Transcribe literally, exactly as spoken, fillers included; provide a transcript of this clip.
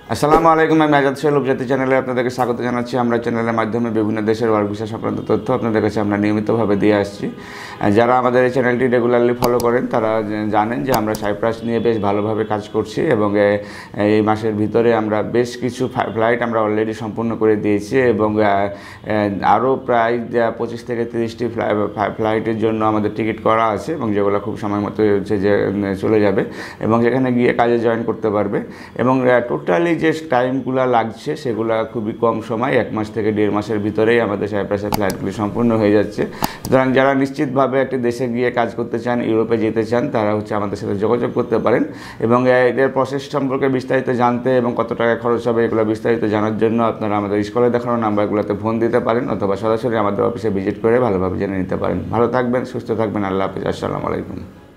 আসসালামু আলাইকুম। আমি আজাদ সোহেল উপজাতি চ্যানেলে আপনাদেরকে স্বাগত জানাচ্ছি। আমরা চ্যানেলের মাধ্যমে বিভিন্ন দেশের ওয়ার্ক ভিসা সংক্রান্ত তথ্য আপনাদের কাছে আমরা নিয়মিতভাবে দিয়ে আসছি। যারা আমাদের এই চ্যানেলটি রেগুলারলি ফলো করেন তারা জানেন যে আমরা সাইপ্রাস নিয়ে বেশ ভালোভাবে কাজ করছি এবং এই মাসের ভিতরে আমরা বেশ কিছু ফ্লাইট আমরা অলরেডি সম্পূর্ণ করে দিয়েছি এবং আরও প্রায় পঁচিশ থেকে তিরিশটি ফ্লাইটের জন্য আমাদের টিকিট করা আছে এবং যেগুলো খুব সময় মতো হচ্ছে যে চলে যাবে এবং সেখানে গিয়ে কাজে জয়েন করতে পারবে এবং টোটালি যে টাইমগুলো লাগছে সেগুলো খুবই কম সময়, এক মাস থেকে দেড় মাসের ভিতরেই আমাদের সাইপ্রাসের ফ্লাইটগুলি সম্পূর্ণ হয়ে যাচ্ছে। সুতরাং যারা নিশ্চিতভাবে একটি দেশে গিয়ে কাজ করতে চান, ইউরোপে যেতে চান, তারা হচ্ছে আমাদের সাথে যোগাযোগ করতে পারেন এবং এদের প্রসেস সম্পর্কে বিস্তারিত জানতে এবং কত টাকা খরচ হবে এগুলো বিস্তারিত জানার জন্য আপনারা আমাদের স্কুলে দেখানো নাম্বারগুলোতে ফোন দিতে পারেন অথবা সরাসরি আমাদের অফিসে ভিজিট করে ভালোভাবে জেনে নিতে পারেন। ভালো থাকবেন, সুস্থ থাকবেন। আল্লাহ হাফিজ। আসসালামু আলাইকুম।